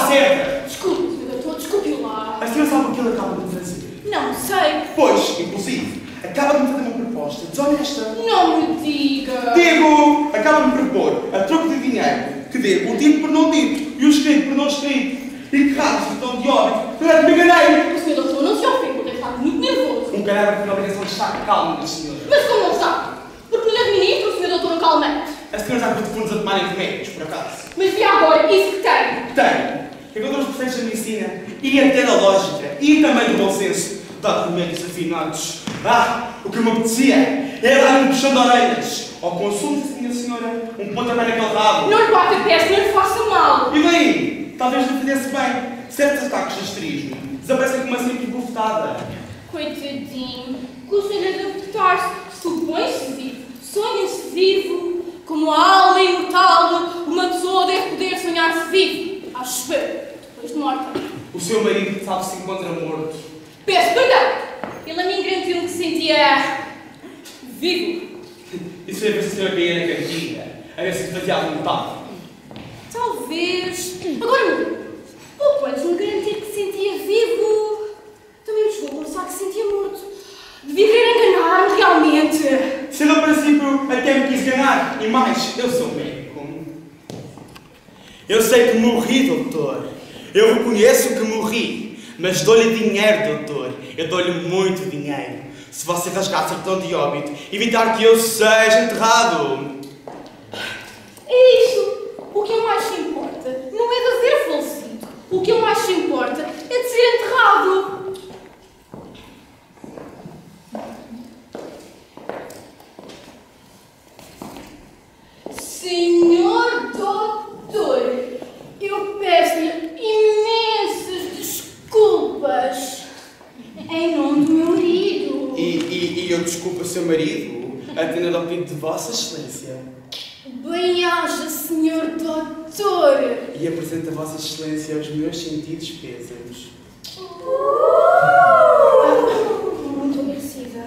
certa. Desculpe, Sr. Doutor, desculpe-o lá. A senhora sabe o que ele acaba de fazer? Não sei. Pois, inclusive, acaba de me fazer uma proposta desonesta. Não me diga. Digo! Acaba de me propor, a troco de dinheiro, que dê o dito por não dito e o escrito por não escrito. E que raio de tom de óbito durante me enganei. O Sr. Doutor não se ofende, deve estar muito nervoso. Um caráter tem a obrigação de estar calmo, minha senhora. Mas como não está? Porque não lhe administra o Sr. Doutor um calmante. A senhora já viu fundos a tomarem remédios, por acaso? Mas vi agora, isso que tem. Tenho. Encontrou os preceitos da medicina e até da lógica e também do bom senso, dado remédios afinados. O que me apetecia era dar um puxão de orelhas. Ao consumo de minha senhora, um pontapé naquele rabo. Não lhe bate a peste, não lhe faça mal. E daí? Talvez lhe fizesse bem. Certos ataques de asterismo desaparecem com uma simples bufetada. Coitadinho, custa-lhe adaptar-se. Supõe-se vivo, sonha-se vivo. Como a alma imortal, uma pessoa deve poder sonhar-se vivo. Acho eu, depois de morta. O seu marido sabe se encontra morto. Peço perdão. Ele a mim garantiu que se sentia vivo. Isso foi a ver se a senhora caía na cantiga, a ver se fazia à vontade. Talvez. Agora não. Pouco antes de me garantir que se sentia vivo, também me chegou a pensar que se sentia morto. Devia querer enganar-me realmente. Se ele, ao princípio, até me quis enganar. E mais, eu sou médico. Eu sei que morri, doutor. Eu reconheço que morri. Mas dou-lhe dinheiro, doutor. Eu dou-lhe muito dinheiro. Se você rasgar a certidão de óbito, evitar que eu seja enterrado. É isso. O que mais se importa não é de haver falecido. O que mais se importa é de ser enterrado. Senhor Doutor, eu peço-lhe imensas desculpas em nome do meu marido. E eu desculpo o seu marido, atendendo ao pedido de Vossa Excelência. Bem-aja, Senhor Doutor. E apresento a Vossa Excelência os meus sentidos pêsames. Muito obrigada.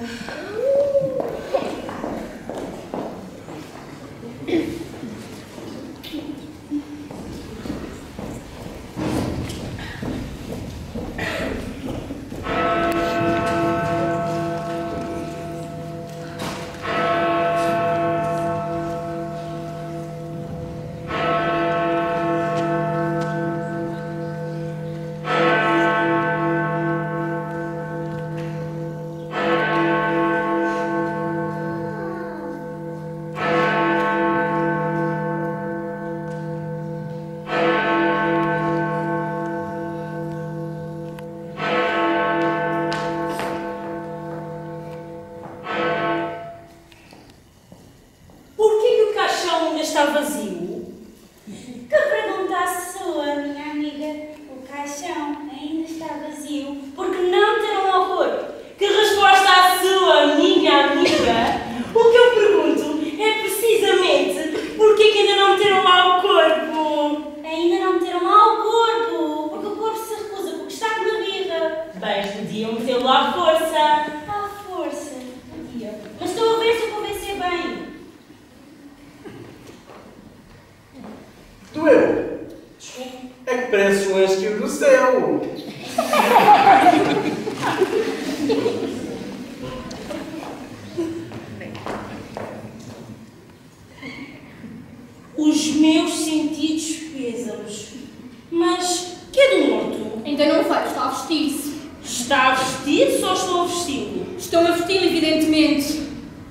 Está vazio? Que pergunta sua, minha amiga. O caixão ainda está vazio porque não terão ao corpo. Que resposta a sua, minha amiga? O que eu pergunto é precisamente porque que ainda não meteram lá o corpo. Ainda não meteram lá o corpo porque o corpo se recusa, porque está com uma birra. Bem, podiam metê-lo à força. À força, podiam. Mas estou a ver se eu convencer bem. Doeu? Desculpe, é que parece um anjo do céu. Os meus sentidos pêsames. Mas que é do morto? Ainda não vejo, está a vestir-se. Está a vestir-se ou estou a vesti-lo? Estão a vestir-lo, evidentemente.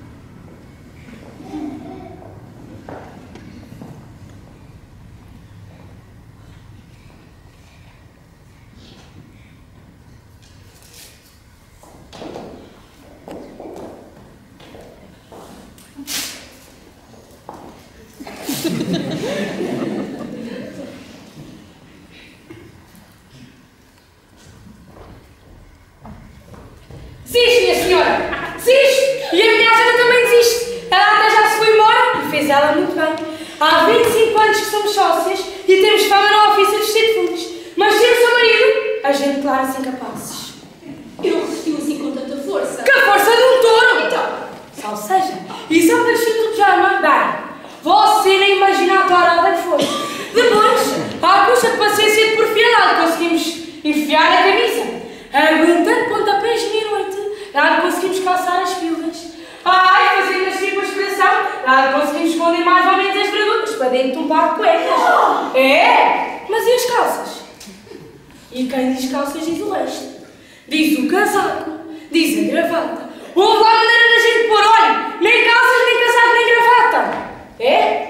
Desiste, minha senhora! Desiste! E a minha senhora também desiste! Ela até já se foi embora e fez ela muito bem. Há 25 anos que somos sócias e temos fama na oficina dos fundos. Mas sem o seu marido, a gente declara-se incapazes. Ele resistiu assim com tanta força. Que a força de um touro! Então, ou seja, isso é um vestido de pijama. Bem, você nem imagina a parada que foi. Depois, à custa de paciência e de porfiadade, conseguimos enfiar a camisa. Aguentando pontapés meia-noite, nada conseguimos calçar as pilhas. Ai, fazendo assim com a expressão, nada conseguimos esconder mais ou menos as braduras para dentro de um par de cuecas. É, mas e as calças? E quem diz calças diz o resto. Diz o casaco, diz a gravata. Houve lá a maneira da gente pôr, olha, nem calças, nem casaco, nem gravata. É?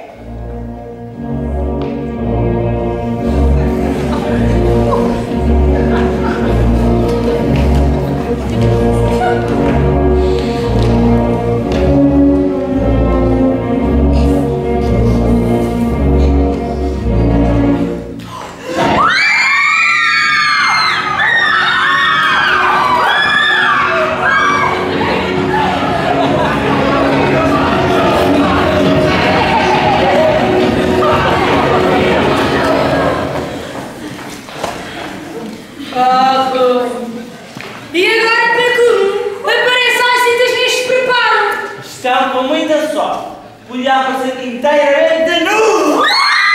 E agora, para como aparece às citas neste preparo? Estão com muita sorte. Podia aparecer inteiramente nu!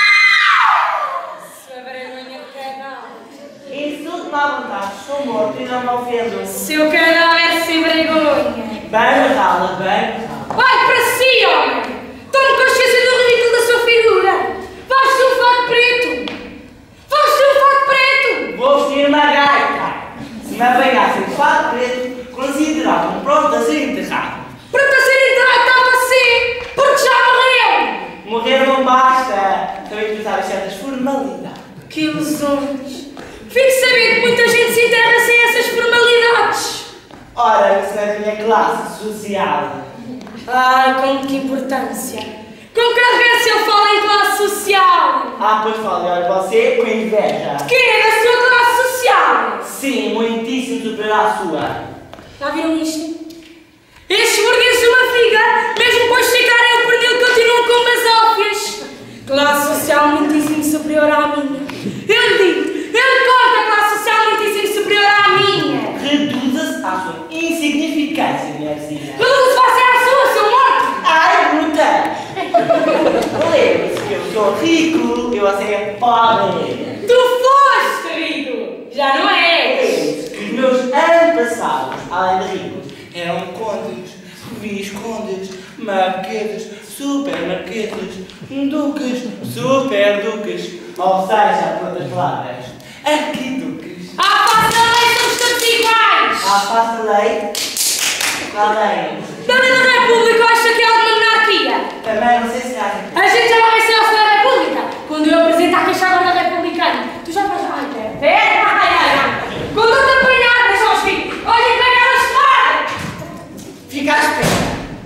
Sua vergonha de cadáver. Insulto-me à vontade. Estou morto e não me ofendo. Seu cadáver sem vergonha. Bem narrada, bem narrada. Vai para si, homem! Tome consciência do ridículo da sua figura! Vais-te um fato preto! Vais-te um fato preto! Vou vestir uma gaita. Se me apanhassem de fato preto, consideravam pronto a ser enterrado. Pronto a ser enterrado está você! Porque já morreu! Morrer não basta. Também precisava de certas formalidades. Que ilusões! Fique sabendo que muita gente se enterra sem essas formalidades! Ora, isso é da minha classe social. Ai, com que importância! Com que arrogância ele fala em classe social! Ah, pois fala, olha você com inveja. Quem é da sua classe social? Sim, muitíssimo superior à sua. Já viram isto? Estes burgueses de uma figa, mesmo depois de ficarem o pernil, continuam com basófias. Classe social muitíssimo superior à minha. Eu digo, ele conta a classe social muitíssimo superior à minha. Reduza-se à sua insignificância, minha vizinha. Reduza-se à sua, seu morto. Ai, bruta! Lembre-se que eu sou rico e você é pobre. Tu foste rico, já não és. Lembre-se que os meus antepassados, além de ricos, eram condes, viscondes, marqueses, supermarqueses, duques, superduques, ou seja, por outras palavras, arquiduques. À face da lei somos todos iguais. À face da lei, qual lei? Da lei da República acha que é alguma monarquia? Também não sei se acha. A gente já vai ser a Senhora da República. Quando eu apresentar que a Guarda Republicana, tu já vais. Ai, pera. Quando eu te apanhar, deixa os filhos. Olha, pega a espada. Fica à espera.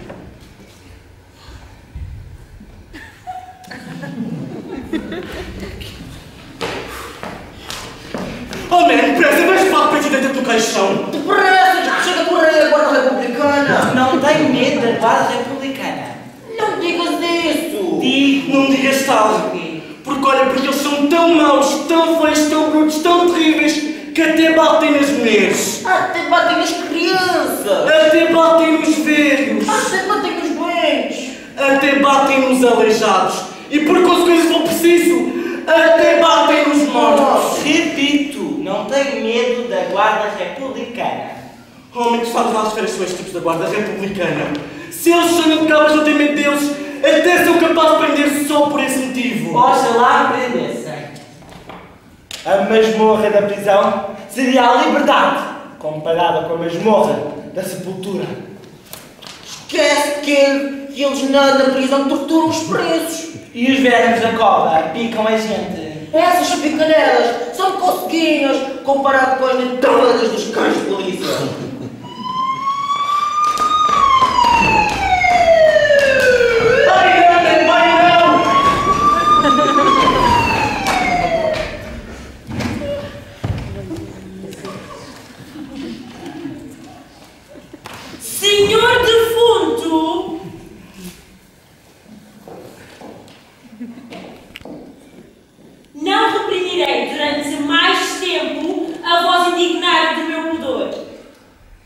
Oh, man, pressa, vais para a dentro do caixão. Depressa, chega por aí a Guarda Republicana. Não tenho medo da Guarda Republicana. Não digas isso. Digo, Não digas tal. Porque olha, porque eles são tão maus, tão feios, tão brutos, tão terríveis, que até batem nas mulheres. Até batem nas crianças. Até batem nos velhos. Até batem nos bens. Até batem nos aleijados. E por consequência, se for preciso, até batem nos mortos. repito, não tenho medo da Guarda Republicana. Homem, tu sabes lá as férias suas tipos da Guarda Republicana. Se eles são impecáveis, não têm medo deles, até são capazes de prender-se só por esse motivo. Oxalá aprendessem. A masmorra da prisão seria a liberdade, comparada com a masmorra da sepultura. Esquece que eles na prisão torturam os presos. E os vermes da cova picam a gente. Essas picanelas são conseguinhas comparado com as dentadas dos cães de polícia. Senhor defunto, não reprimirei durante mais tempo a voz indignada do meu pudor.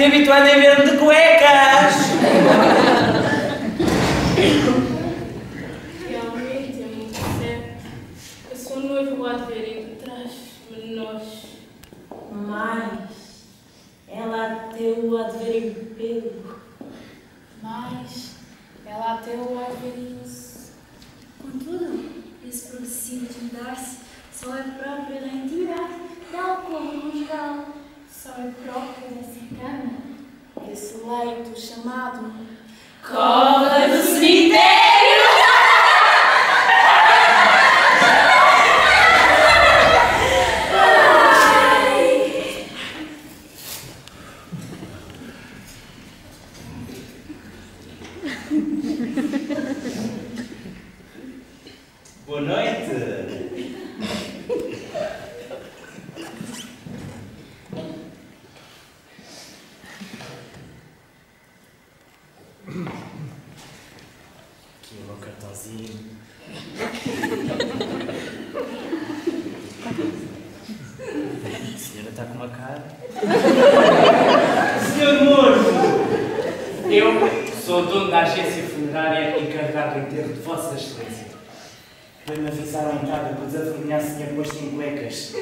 ir habituando a ver-me de cuecas. Realmente é muito certo. Eu sou noivo há de ver entre trás nós. Mas ela teu a ver em pelo. Mas ela até o há de ver isso. Contudo, esse progressivo desmudar-se só é próprio da intimidade da alcova conjugal. Só é próprio dessa cama, Esse leito chamado Cova do cemitério! Boa noite. Aqui o meu cartãozinho. A senhora está com uma cara. Senhor morto! Eu sou o dono da agência funerária encarregado do enterro de Vossa Excelência. Veio-me avisar à entrada que o desavergonhado se tinha posto em cuecas.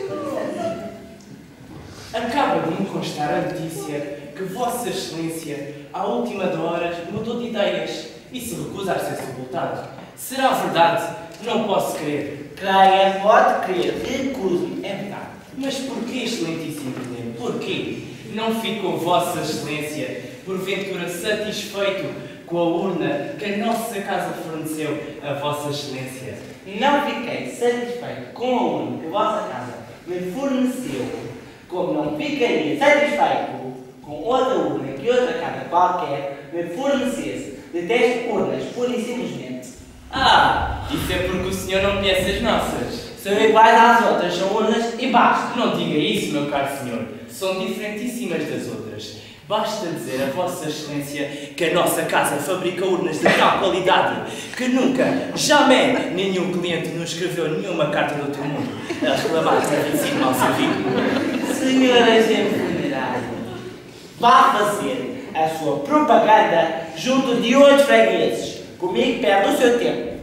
Acaba de me constar a notícia que Vossa Excelência, à última de horas, mudou de ideias e se recusa a ser sepultado. Será verdade? Não posso crer. Creia, pode crer, recuse-me. É verdade. Mas porquê, Excelentíssimo Presidente? Porquê? Não ficou Vossa Excelência, porventura, satisfeito com a urna que a nossa casa forneceu a Vossa Excelência? Não fiquei satisfeito com a urna que a vossa casa me forneceu, como não ficaria satisfeito com outra urna que outra casa qualquer me fornecesse. Detesto urnas, pura e simplesmente. Ah, isso é porque o senhor não conhece as nossas. São iguais às outras, são urnas e basta. Não diga isso, meu caro senhor. São diferentíssimas das outras. Basta dizer a Vossa Excelência que a nossa casa fabrica urnas de tal qualidade que nunca, jamais, nenhum cliente nos escreveu nenhuma carta do outro mundo a reclamar que havia sido mal servido. Senhor agente funerário, vá fazer a sua propaganda junto de outros fregueses. Comigo perde o seu tempo.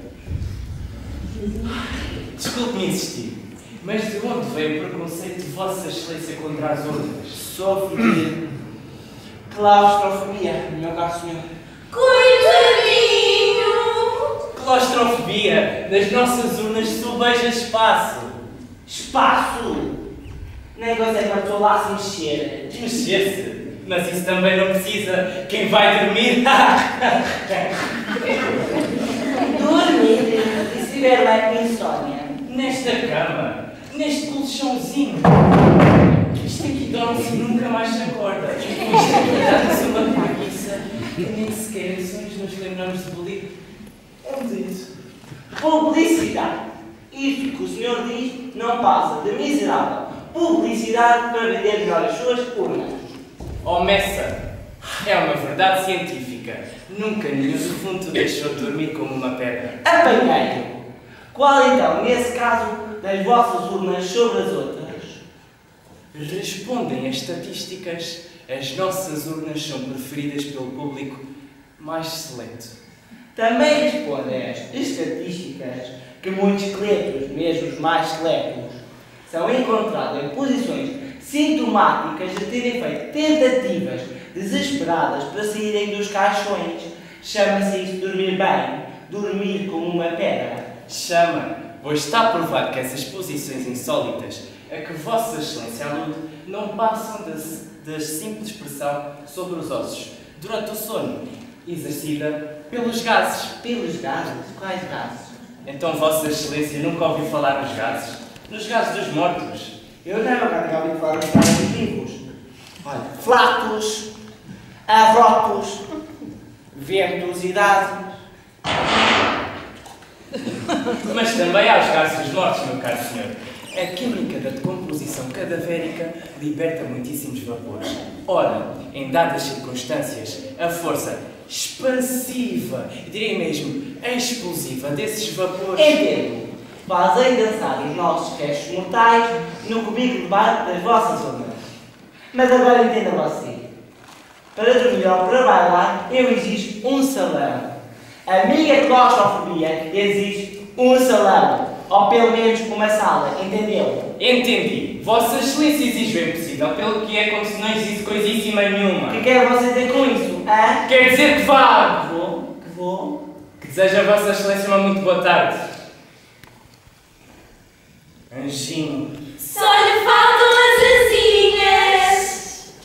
Desculpe-me insistir, mas de onde veio o preconceito de Vossa Excelência contra as urnas? Sofro de claustrofobia, meu caro senhor. Coitadinho! Claustrofobia, nas nossas urnas sobeja espaço. Espaço! Nem consegue uma pessoa lá se mexer. Mexer-se? Mas isso também não precisa. Quem vai dormir? Dormir e se tiver bem com insónia. Nesta cama, neste colchãozinho. Isto aqui dorme-se e nunca mais se acorda. Isto aqui dá-nos uma preguiça que nem sequer em sonhos nos lembramos de bolir. É isso. Publicidade. Isto que o senhor diz não passa de miserável publicidade para vender melhor as suas urnas. Oh, Messa, é uma verdade científica. Nunca nenhum defunto deixou de dormir como uma pedra. Apanhei-o. Qual então, nesse caso, das vossas urnas sobre as outras? Respondem as estatísticas, as nossas urnas são preferidas pelo público mais seleto. Também respondem as estatísticas que muitos esqueletos, mesmo os mais seletos, são encontrados em posições sintomáticas de terem feito tentativas desesperadas para saírem dos caixões. Chama-se isso dormir bem, dormir como uma pedra. Chama, pois está provado que essas posições insólitas a que Vossa Excelência alude não passam da simples pressão sobre os ossos durante o sono, exercida pelos gases. Pelos gases? Quais gases? Então Vossa Excelência nunca ouviu falar nos gases? Nos gases dos mortos? Eu não tinha ouvido falar dos gases vivos. Olha, flatos, arrotos, ventosidade. Mas também há os gases dos mortos, meu caro senhor. A química da decomposição cadavérica liberta muitíssimos vapores. Ora, em dadas circunstâncias, a força expansiva, direi mesmo explosiva desses vapores... Entendo. Fazem dançar os nossos restos mortais no cubículo de bar das vossas urnas. Mas agora entenda você. Para dormir ou para bailar, eu exijo um salão. A minha claustrofobia exige um salão. Ou pelo menos uma sala, entendeu? Entendi. Vossa Excelência exige o impossível, pelo que é como se não existe coisíssima nenhuma. O que quer você dizer com isso, hã? Quer dizer que vá! Que vou? Que desejo a Vossa Excelência uma muito boa tarde. Anjinho. Só lhe faltam as asinhas.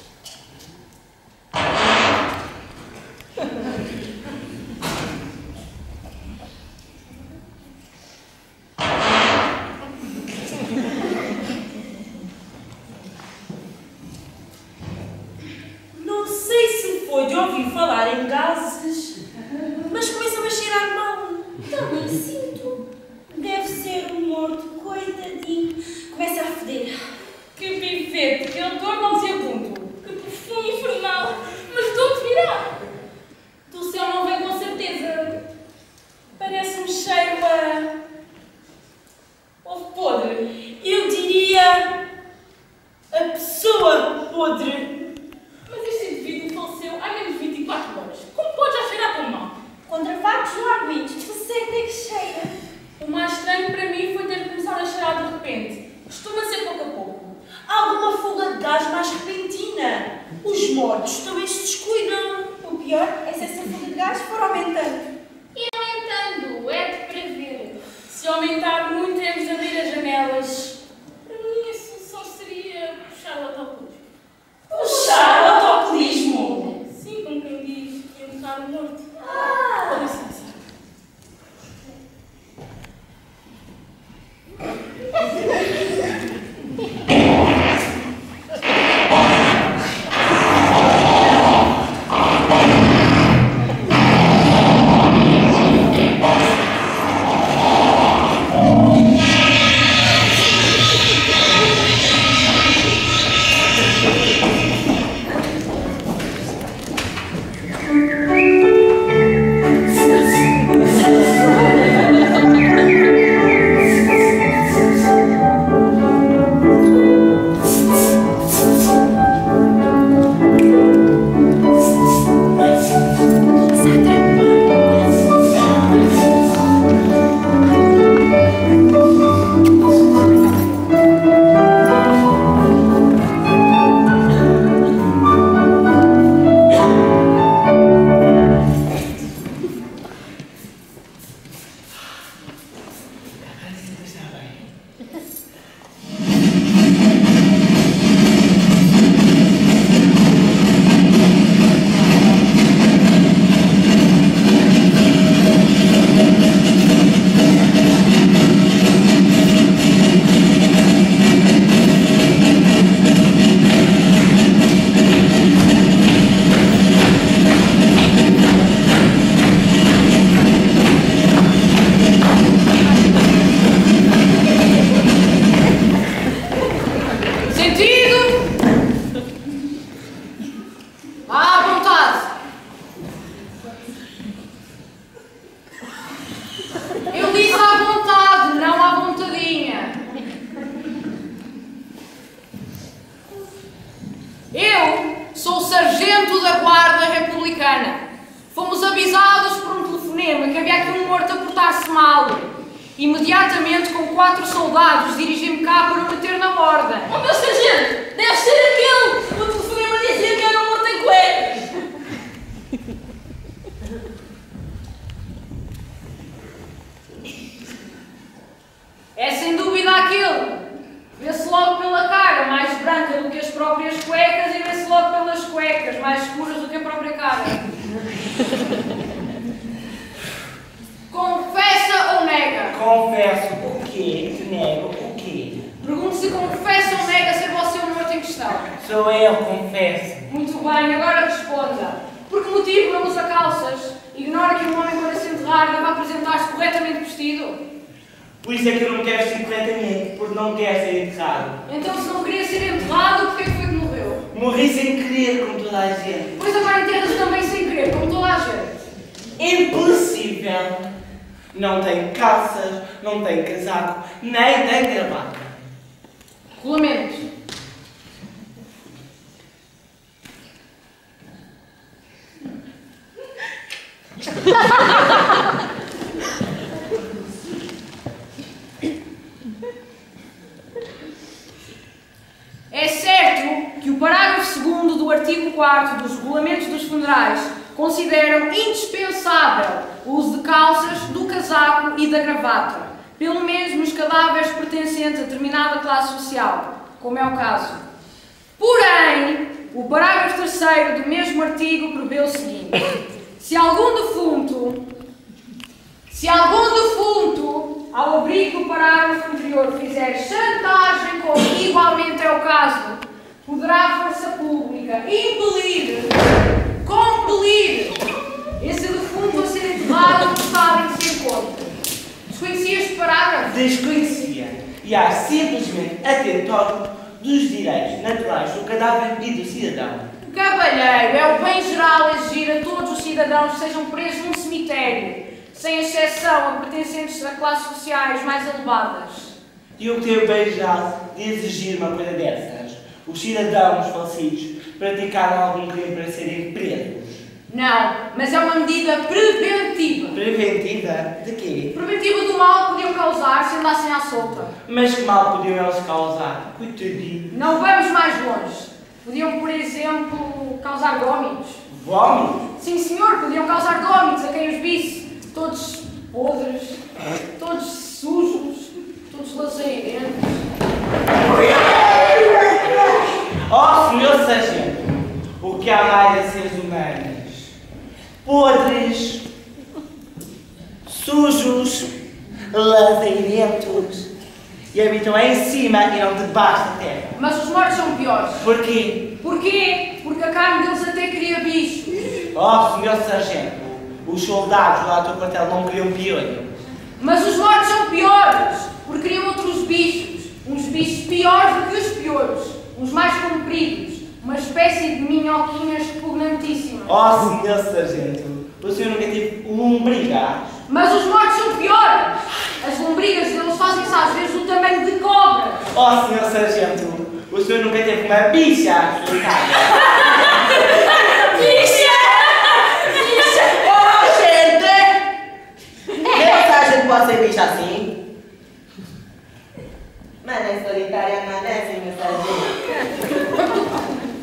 Não sei se foi de ouvir falar em gases, mas começa-me a cheirar mal. Também sinto. Deve ser um morto, coitadinho. Começa a feder. Que pivete, que odor nauseabundo. Que perfume infernal. Mas de onde virá? Do céu não vem com certeza. Parece-me cheiro a... ovo podre. Eu diria a pessoa podre. Mas este indivíduo faleceu há menos de 24 horas. Como pode já cheirar tão mal? Contra factos não há argumentos. Você é que cheira. O mais estranho para mim foi ter começado a cheirar de repente. Costuma ser pouco a pouco. Há alguma fuga de gás mais repentina. Os mortos também se descuidam. O pior é se essa fuga de gás for aumentando. E aumentando, é de prever. Se aumentar muito, temos de abrir as janelas. Para mim, a solução seria puxar o autocolismo. Puxar o autocolismo? Sim, como quem diz, entrar no morto. Ah! Com licença. Imediatamente, com 4 soldados, dirigi-me cá para o meter na ordem. Oh, meu sargento! Deve ser aquele! O telefonema dizia que era um morto em cuecas! É sem dúvida aquele. Vê-se logo pela cara, mais branca do que as próprias cuecas, e vê-se logo pelas cuecas, mais escuras do que a própria cara. Confessa ou nega? Confesso o quê? Nego o quê? Pergunto se confessa ou nega ser você o morto em questão. Sou eu, confesso. Muito bem, agora responda. Por que motivo não usa calças? Ignora que um homem, para se enterrar, deve apresentar-se corretamente vestido. Por isso é que eu não quero ser corretamente, porque não quero ser enterrado. Então, se não queria ser enterrado, porquê foi que morreu? Morri sem querer, como toda a gente. Pois agora enterra-se também sem querer, como toda a gente. Impossível! Não tenho calças, não tenho casaco, nem tenho gravata. Lamento. É certo que o parágrafo 2º do artigo 4º dos regulamentos dos funerais consideram indispensável o uso de calças, do casaco e da gravata, pelo menos nos cadáveres pertencentes a determinada classe social, como é o caso. Porém, o parágrafo 3º do mesmo artigo prevê o seguinte: se algum defunto, ao abrigo do parágrafo anterior, fizer chantagem, como igualmente é o caso, poderá a força pública compelir esse defunto a ser enterrado no estado em que se encontra. Desconhecia este parágrafo? Desconhecia. E há simplesmente atentório dos direitos naturais do cadáver e do cidadão. Cavalheiro, é o bem geral exigir a todos os cidadãos que sejam presos num cemitério, sem exceção a pertencentes a classes sociais mais elevadas. E o que tem o bem geral de exigir uma coisa dessas? Os cidadãos falecidos praticaram algum crime para serem presos? Não, mas é uma medida preventiva. Preventiva? De quê? Preventiva do mal que podiam causar se andassem à solta. Mas que mal podiam eles causar? Coitadinho. Não vamos mais longe. Podiam, por exemplo, causar vômitos. Vômitos? Sim, senhor, podiam causar vômitos a quem os visse. Todos podres, todos sujos, todos lazeirentos. Oh, senhor sargento, o que há mais a seres humanos? Podres, sujos, lazeirentos e habitam em cima e não debaixo da terra. Mas os mortos são piores. Porquê? Porquê? Porque a carne deles até cria bichos. Oh, senhor sargento, os soldados lá do teu quartel não criam piolho. Mas os mortos são piores, porque criam outros bichos. Uns bichos piores do que os piores. Uns mais compridos. Uma espécie de minhoquinhas repugnantíssimas. Oh, senhor sargento, o senhor nunca teve lombrigas? Mas os mortos são piores. As lombrigas deles fazem-se às vezes do tamanho de cobras. Oh, senhor sargento, o senhor nunca teve uma bicha à sua casa? Bicha! Oh, gente! Nem sargento pode ser bicha assim? Mas é solitária, não é, senhor sargento?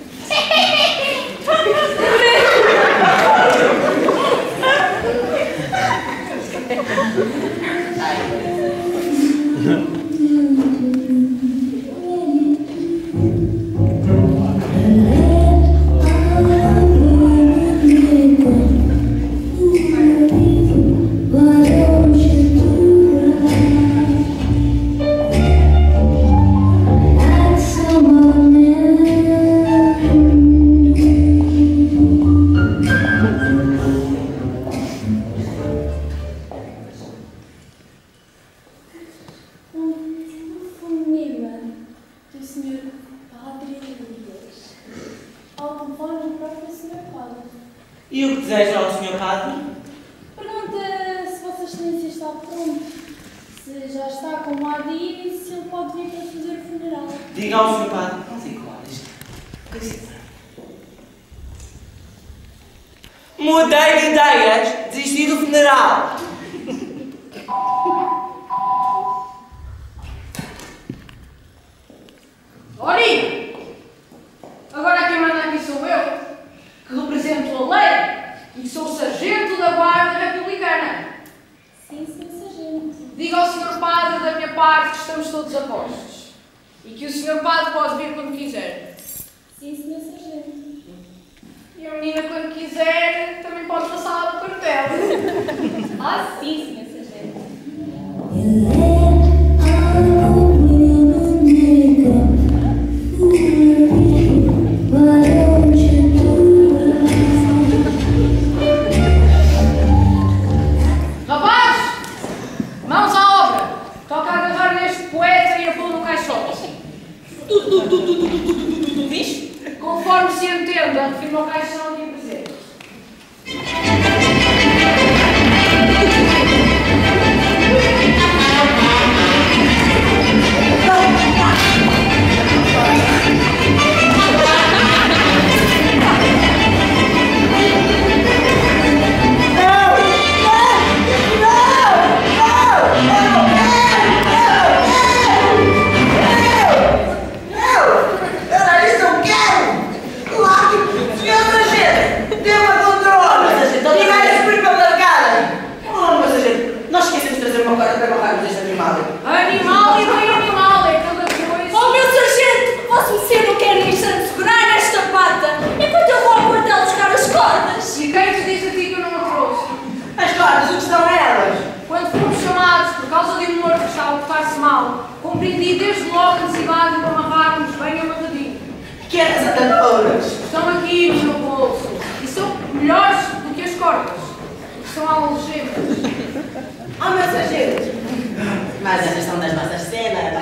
E o que deseja ao senhor padre? Pergunta se Vossa Excelência está pronto, se já está como há de ir e se ele pode vir para fazer o funeral. Diga ao senhor padre, não sei qual é. Mudei de ideias, desisti do funeral. Ori! Agora quem manda aqui sou eu, que represento a lei e sou o sargento da Guarda Republicana. Sim, Sr. Sargento. Diga ao Sr. Padre da minha parte que estamos todos a postos e que o Sr. Padre pode vir quando quiser. Sim, Sr. Sargento. E a menina, quando quiser, também pode passar lá do quartel. Ah, sim, Sr. Sargento. Rapaz, mãos à obra. Toca agarrar neste poeta e a pôr no caixote. Viste? Conforme se entenda, refirma o caixão aqui presente. portar-se mal, compreendi desde logo a necessidade de o amarrarmos bem amarradinho. Queres ataduras? Estão aqui no meu bolso e são melhores do que as cordas. São algemas. Oh, meu sargento! Mas essas são das nossas cenas.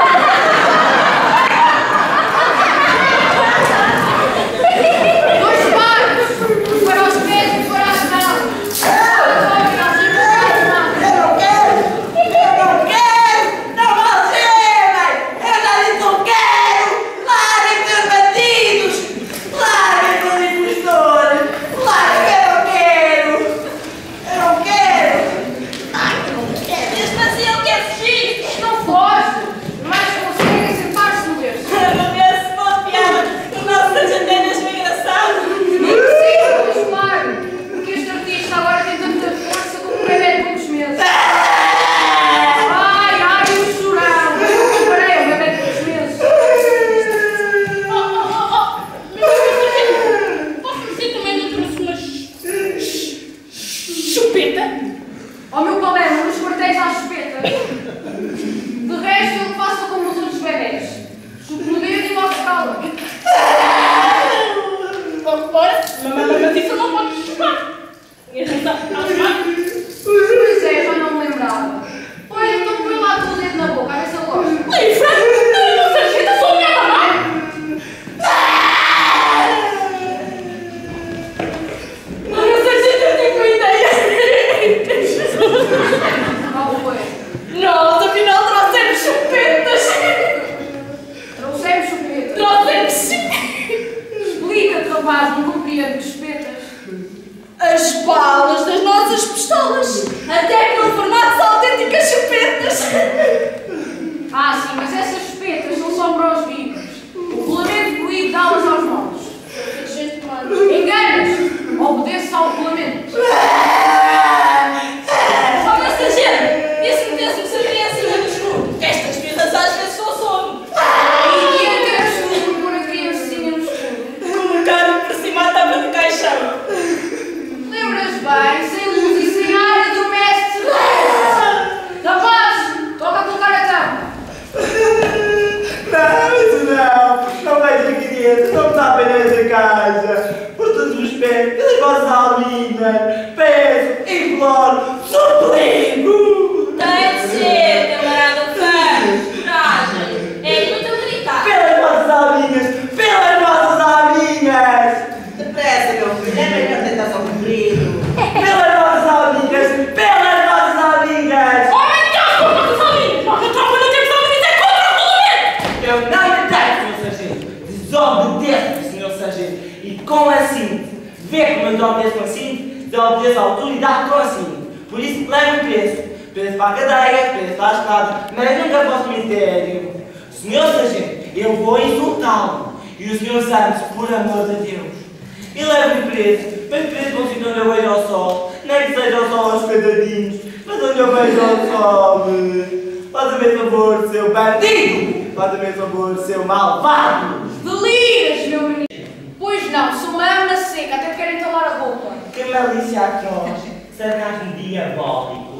Dois pares! Para os pés e para as mãos! Eu não quero! Não algemem! Eu já disse não quero! Larguem meus bandidos! Larguem meus impostores! Larguem, eu não quero! Eu não quero! Ai, eu não quero! Eles faziam que é fugir! Não foge! Mas conseguem sentar-se no berço. Para ver se boa piada! O nosso sargento é mesmo engraçado! Sim, pois claro! Porque este artista agora tem tanta força como um bebê de poucos meses. Ai, ai, o chorão! Parei, um bebê de poucos meses. Meu sargento! Posso dizer também não trouxe uma chupeta? Ao meu Palermo, nos quartéis à chupeta. De resto, ele faça como os outros bebés. Chupe no dedo e logo cala. Ora, mas isso não pode chupar! E a gente está Pois é, já não me lembrava. Olha, então põe lá o dedo na boca, a ver se ele gosta. livre! Meu sargento, eu sou minha mamãe! Meu sargento, eu tenho uma ideia! Qual foi? Nós, afinal, trouxemos chupetas! Trouxemos chupeta. Trouxemos Explica-te, rapaz, não compreendo que chupetas. as balas das nossas pistolas! Até com formato de autênticas chupetas! Ah, sim, mas essas chupetas não são para os vivos. O regulamento proíbe dá-las aos mortos. Enganas! Obedeça ao regulamento. Oh, meu sargento! Esse metesse que seria assim no escuro! Estas vidas às vezes só sono! E que é que és tu por pôr a criancinha no escuro? Colocaram por cima a tábua do caixão! Lembras bem, sem luz e sem ar, adormece-te. Rapaz, toca a colocar a tampa. Não, isso não! Não vejo aqui dentro, não me tapem nessa casa! Por todos os pés, pelas vossas alminhas! Peço, imploro, suplico! Tem de ser, camarada Fã! Coragem! É inútil gritar! Pelas vossas alminhas! Pelas vossas alminhas! Depressa, meu filho, é melhor tentar só cumprido. Pelas vossas alminhas! Pelas vossas alminhas! Homem, que as culpas dos alunos! Nós não trabalhamos temos é contra o regulamento! Eu não detesto, Sr. Sargento! Desobedeço, Sr. Sargento! E com a cinta! Vê como eu desobedeço com a cinta? Desobedeço a autoridade com a cinta! Por isso levo preso! Preso para a cadeia, preso para a escada, mas nunca para o cemitério! Sr. Sargento, eu vou insultá-lo! E o Sr. Santos, por amor de Deus! E levo-me preso! Bem preso para um sítio onde eu vejo o sol! Nem que seja o sol aos pedacinhos, mas onde eu vejo o sol! Faça-me favor, seu bandido! Faça-me favor, seu malvado! Deliras, meu menino. Pois não, sou uma ama seca, até quero entalar a boca. Que malícia atroz! Sarcasmo diabólico!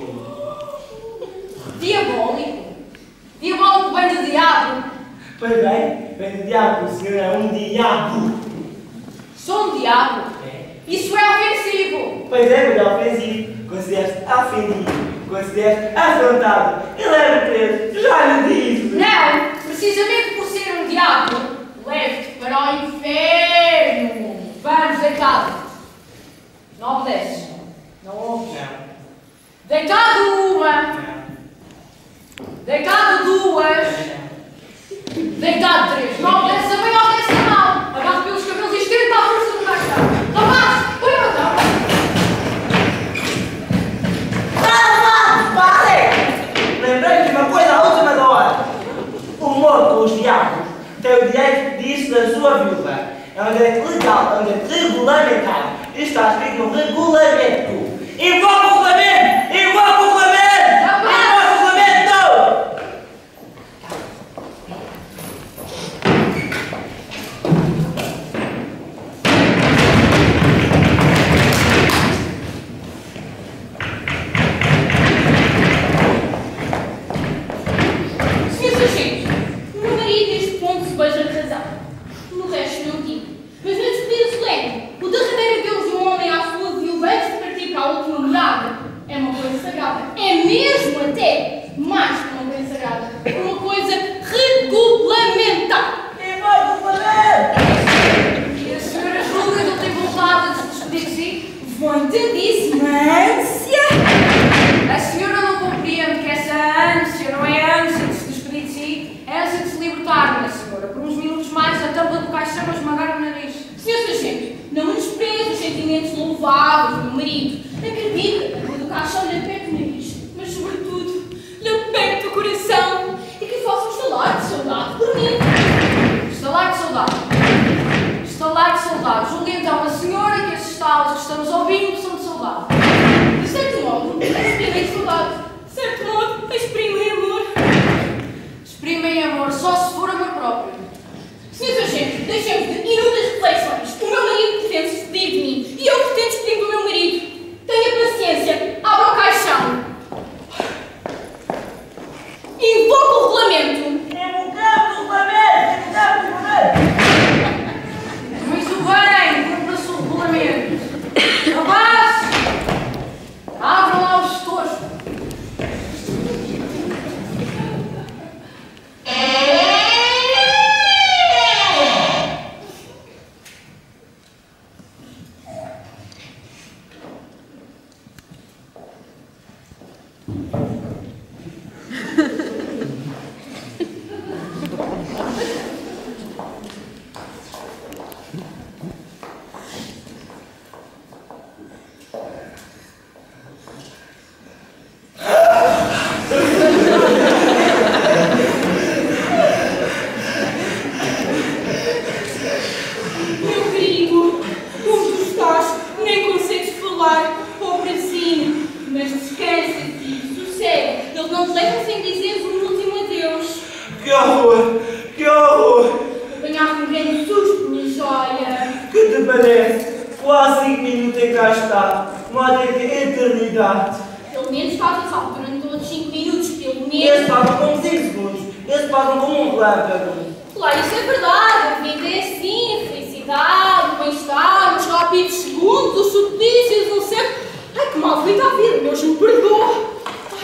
Diabólico? Diabólico vem do diabo. Pois bem, vem do diabo, o senhor é um diabo! Sou um diabo. É. Isso é ofensivo. Pois é, mas é ofensivo. Considero-se ofendido, considero-se afrontado. Ele é preso, já lhe disse! Não, precisamente por ser um diabo, leve-te para o inferno. Vamos, deitado. Não obedeces. Não ouves. Não. Deitado uma. Deitado duas. Deitado três. Não obedeces a bem, obedece a mal. Agarra pelos cabelos e estende para a força do caixão. Rapaz, põe a botão. Lembrei de uma coisa à última da hora. O morto com os diabos tem o direito disso da sua viúva. É um direito legal, é um direito regulamentado. Isto está escrito no regulamento. Invoca o regulamento! Invoca o regulamento! Invoca o regulamento! grandíssima ânsia. A senhora não compreende que essa ânsia não é a ânsia de se despedir de si, é a ânsia de se libertar, minha senhora. Por uns minutos mais, a tampa do caixão a esmagar o nariz. Senhor Sargento, não menospreze os sentimentos louváveis do meu marido. Acredita, a do caixão lhe aperta o nariz, mas sobretudo, lhe aperta o coração e que faça um estalar de saudade por mim. Estalar de saudade. Estalar de saudade. Julgue então a senhora que esses estalos que estamos ouvindo são de saudade. De certo modo, exprimem saudade. De certo modo, exprimem amor. Exprimem amor só se for amor próprio. Senhor Sargento, deixemos de inúteis reflexões. O meu marido pretende se despedir de mim e eu pretendo despedir do meu marido. Tenha paciência, abra o caixão. Invoco o regulamento. Invocamos o regulamento, invocamos o regulamento. Muito bem, cumpra-se o regulamento. Rapaz, abram lá os estojos. Meu querido, como tu estás, nem consegues falar, pobrezinho. Mas descansa, filho, sossega. Eles não te levam sem dizeres um último adeus. Que horror! Que horror! Apanhaste um grande susto, minha joia. Que te parece? Quase 5 minutos em cá está. Uma eternidade. Pelo menos faz a salto durante todos os 5 minutos, pelo Eles menos. passam como 5 segundos. Eles passam como um relâmpago. Claro, isso é verdade. A vida é assim, a felicidade, o bem-estar, os rápidos segundos, os suplícios, não sei. Ai, que mal feita a vida, Deus me perdoa.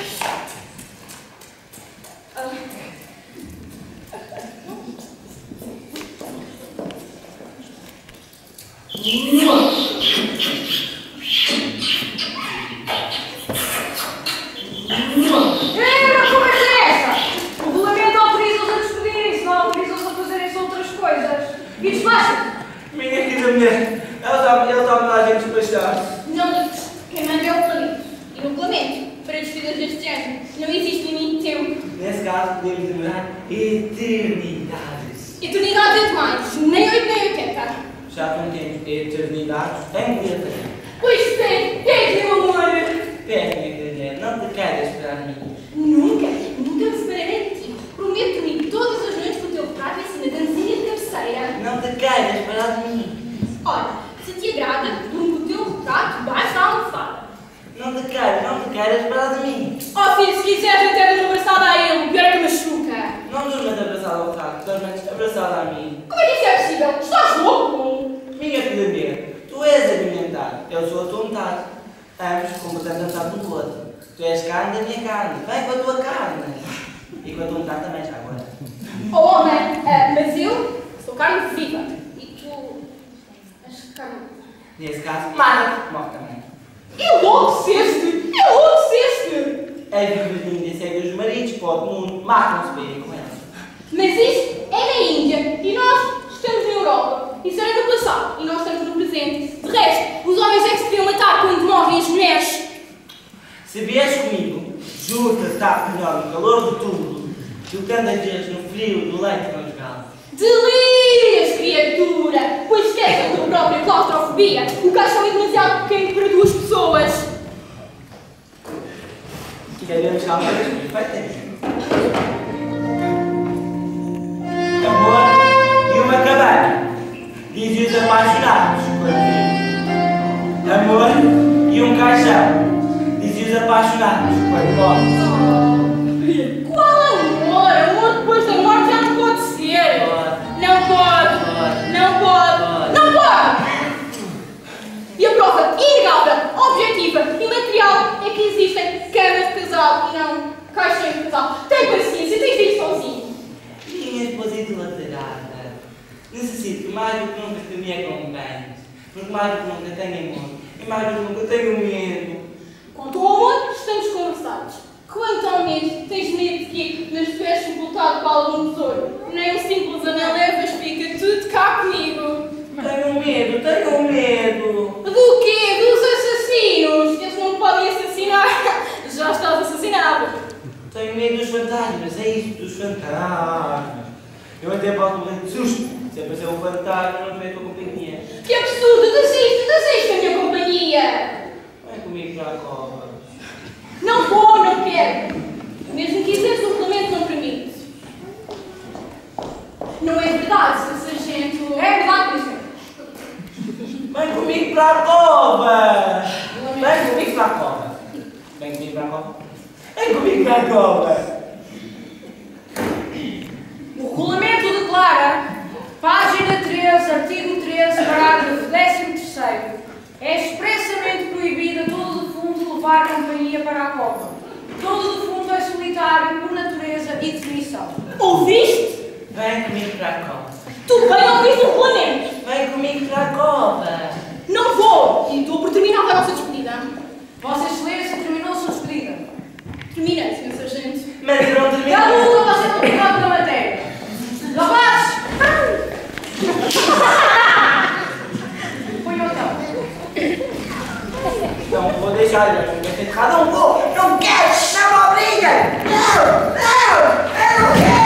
Mas como é que é essa? O regulamento autoriza-os a despedirem-se, não autoriza-os a fazerem-se outras coisas. E despacha. Minha querida mulher, ela está a mandar a gente despachar. Não lides. Quem manda é o regulamento. E no regulamento, para despedidas deste género, não existe limite de tempo. Nesse caso, podemos demorar eternidades. Eternidade é demais. Nem 8 nem 80. Já contemos eternidades em vida. Pois bem, é meu amor. Pede, minha querida mulher, não te queres esperar de mim. Nunca me separarei de ti. Prometo dormir todas as noites com o teu retrato em cima da mesinha de cabeceira. Não te queres esperar de mim. Olha, se te agrada, durmo com o teu retrato debaixo da almofada. Não te queres esperar de mim. Oh filho, se quiseres até dormir abraçada a ele, o pior é que machuca. Não durmas abraçada ao retrato, dormas abraçada a mim. Como é que isso é possível? Estás louco? Minha querida mulher, tu és a minha metade, eu sou a tua metade. Ambos completamente metade do outro. Tu és carne da minha carne, vem com a tua carne. E com a tua metade também, já agora. Oh homem, mas eu sou carne viva. E tu és carne. Nesse caso, mata-te, morre também. Enlouqueceste! Enlouqueceste! As viúvas de cegos maridos pode o mundo, matam-se bem com elas. Mas isto é na Índia e nós estamos na Europa. Isso era no passado e nós estamos no presente. De resto, os homens é que se deviam matar quando morrem as mulheres. Se vieres comigo, juro-te a estar melhor no calor do túmulo do que tantas vezes no frio do leite conjugal. Delírias, criatura! Pois esquece a tua própria claustrofobia. O caixão é demasiado pequeno para 2 pessoas. Queremos calmar perfeitamente. Amor e uma cabana, dizem os apaixonados quando vivem. Amor e um caixão, dizem os apaixonados quando morrem. Qual amor? Amor depois da morte já não pode ser. Não pode. Não pode. Não pode. E a prova inegável, objetiva e material é que existem camas de casal e não caixões de casal. Tem paciência, tens de ir sozinho. Minha esposita lacerada, necessito mais do que nunca que me acompanhes, porque mais do que nunca tenho amor e mais do que nunca tenho medo. assassinar. Já estás assassinado. Tenho medo dos fantasmas, é isso, dos fantasmas. Eu até posso morrer de susto. Se aparecer um fantasma, não tem a tua companhia. Que absurdo! Desiste a minha companhia! Vem comigo para a cova. Não vou, não quero. Mesmo que quiseres, o regulamento não permite. Não é verdade, Sr. Sargento. É verdade, Presidente. Vem comigo para a cova! Vem comigo para a cova! Vem comigo para a cova! Vem comigo para a cova! O regulamento declara, página 13, artigo 13, parágrafo 13º, é expressamente proibido a todo defunto levar companhia para a cova. Todo defunto é solitário por natureza e definição. Ouviste? Vem comigo para a cova! Tu bem ouviste o regulamento? Vem comigo para a cova! Não vou! E estou por terminar a nossa despedida. Vossa Excelência terminou sua despedida. Terminei, Sr. Sargento. Mas eu não terminei! Cada um vai ser complicado da matéria. Rapazes! Põe o hotel. Não vou deixar, eu não tenho errado, não vou! Não quero! Não me obriga! Não! Não! Eu não quero!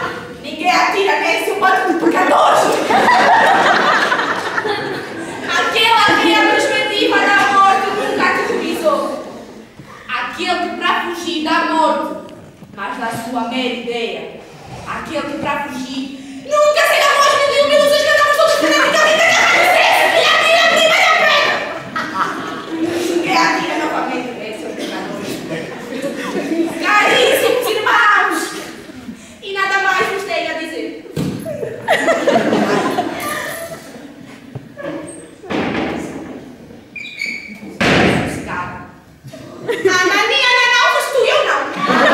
Ninguém atira nesse bando de pecadores. Aquele a quem a perspectiva da morte nunca aterrorizou. Aquele que para fugir da morte, mas da sua mera ideia. Aquele que para fugir nunca será voz de Deus, pelos seus cadavres todos fanaticamente agarrados e atira a primeira prenda. Ninguém atira novamente nesse pecador. Caríssimos irmãos, e nada mais vos tenho a dizer. Anania, não, mas tu eu não.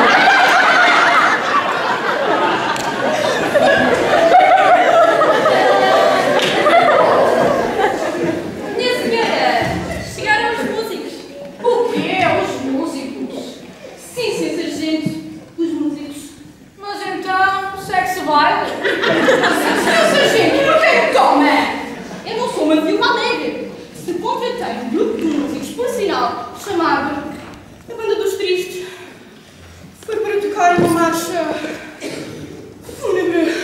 Minha senhora, chegaram os músicos. O quê? Os músicos? Sim, sim, sargento, os músicos. Mas então, segue-se baile. Senhor sargento, não quero toma. Eu não sou uma viúva alegre. Se contratei um grupo de músicos por sinal chamado a Banda dos Tristes. Foi para tocar uma marcha fúnebre.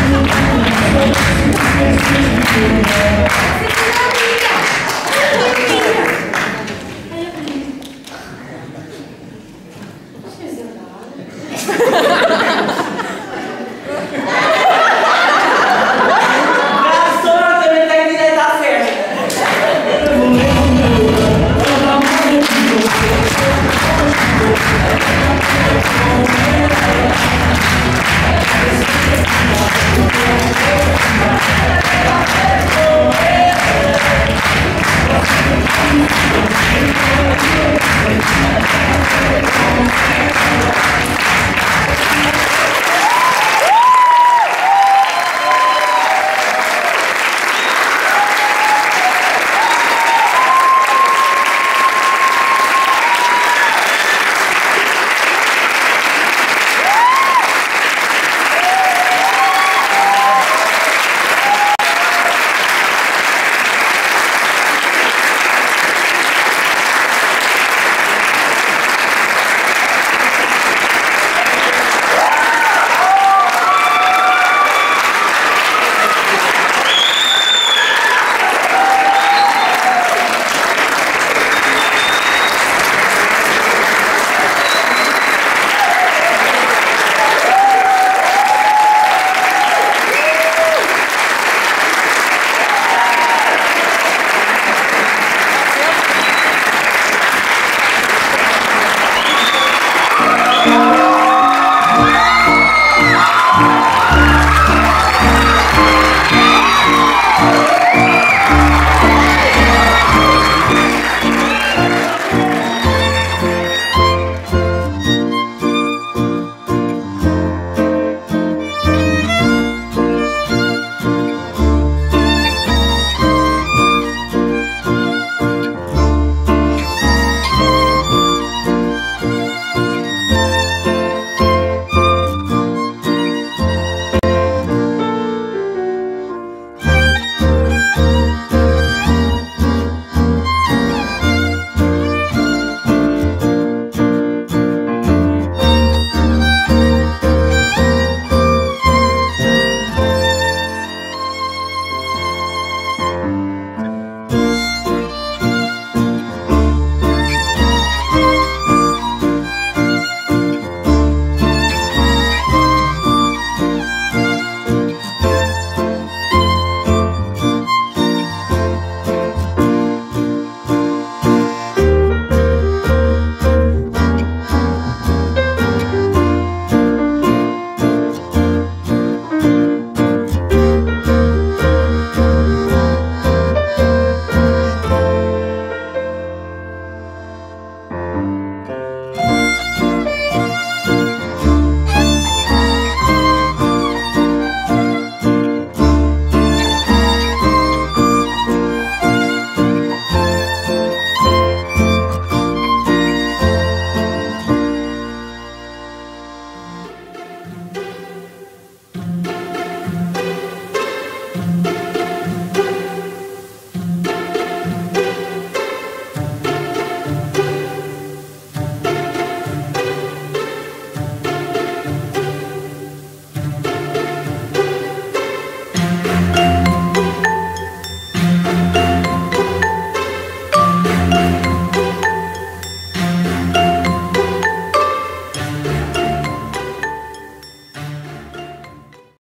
Amiga!